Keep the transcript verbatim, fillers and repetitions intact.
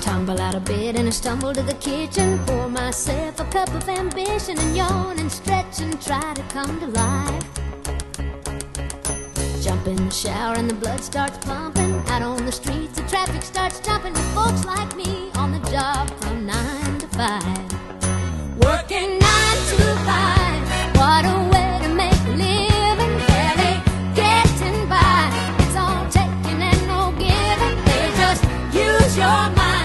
Tumble out of bed and I stumble to the kitchen, pour myself a cup of ambition and yawn and stretch and try to come to life. Jump in the shower and the blood starts pumping. Out on the streets the traffic starts jumping with folks like me on the job from nine to five. Working nine to five, what a way to make a living. Barely getting by, it's all taking and no giving. They just use your mind.